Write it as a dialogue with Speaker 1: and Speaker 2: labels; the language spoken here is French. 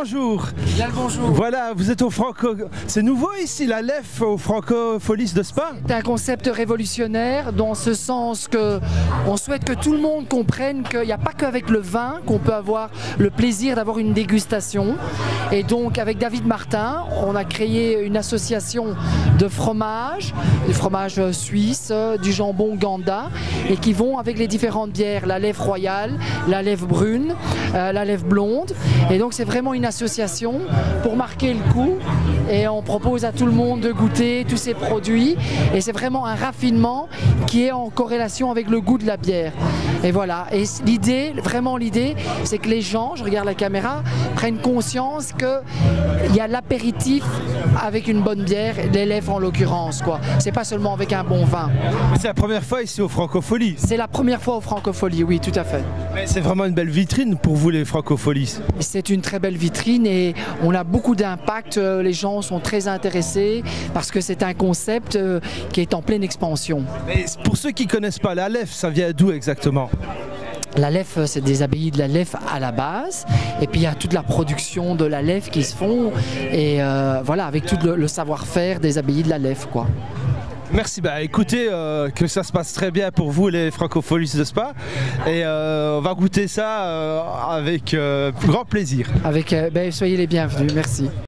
Speaker 1: bonjour.
Speaker 2: Bien le bonjour.
Speaker 1: Voilà, vous êtes au Franco... C'est nouveau ici, la LEF au Francofolis de Spa?
Speaker 2: C'est un concept révolutionnaire dans ce sens que on souhaite que tout le monde comprenne qu'il n'y a pas qu'avec le vin qu'on peut avoir le plaisir d'avoir une dégustation. Et donc avec David Martin, on a créé une association de fromages, du fromage suisse, du jambon Ganda, et qui vont avec les différentes bières, la lèvre royale, la lèvre brune, la lèvre blonde. Et donc c'est vraiment une association pour marquer le coup, et on propose à tout le monde de goûter tous ces produits, et c'est vraiment un raffinement qui est en corrélation avec le goût de la bière. Et voilà, et l'idée, vraiment l'idée, c'est que les gens, je regarde la caméra, prennent conscience qu'il y a l'apéritif avec une bonne bière, les lèvres en l'occurrence, quoi. C'est pas seulement avec un bon vin.
Speaker 1: C'est la première fois ici au Francofolis.
Speaker 2: C'est la première fois au Francofolie, oui, tout à fait.
Speaker 1: Mais c'est vraiment une belle vitrine pour vous les Francofolis.
Speaker 2: C'est une très belle vitrine et on a beaucoup d'impact, les gens sont très intéressés parce que c'est un concept qui est en pleine expansion.
Speaker 1: Mais pour ceux qui ne connaissent pas, la LEF, ça vient d'où exactement?
Speaker 2: La lèf, c'est des abbayes de la lèf à la base, et puis il y a toute la production de la lèf qui se font, et voilà, avec tout le savoir-faire des abbayes de la lèf, quoi.
Speaker 1: Merci, bah écoutez, que ça se passe très bien pour vous les Francofolis de Spa, et on va goûter ça avec grand plaisir.
Speaker 2: Avec, soyez les bienvenus, merci.